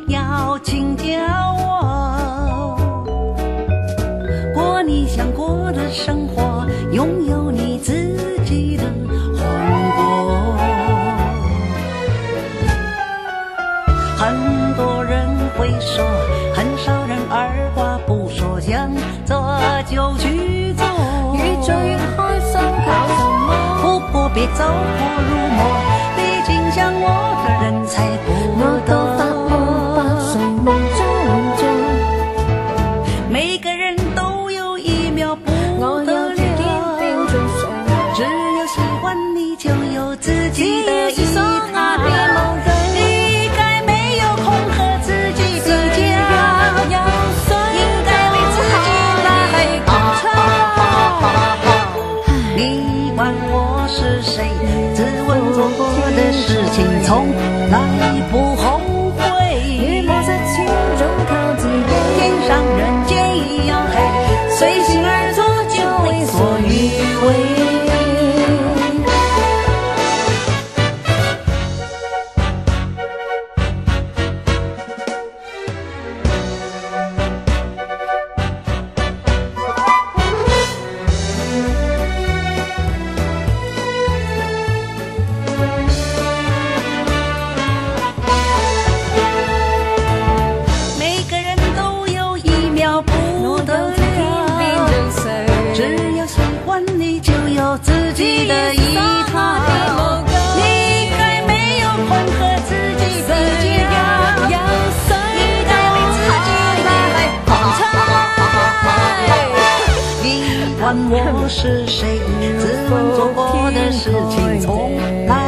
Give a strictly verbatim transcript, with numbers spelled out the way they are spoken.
要请教我，过你想过的生活，拥有你自己的王国。很多人会说，很少人二话不说想做就去做。 越做越開心，靠什麼？ 富婆別走火入魔，畢竟像我的人才不我都發夢，百歲夢中中， 每個人都有一秒不得了。只有喜歡你，就有自己的一套。你該沒有空和自己比較，應該為自己來鼓掌。你管我是誰，自問做過的事情從來不後悔。天上人間一樣黑，隨心而做就為所欲為。自己的一套，你該沒有空和自己比較，應該為自己來捧場。你管我是誰，自問做過的事情從來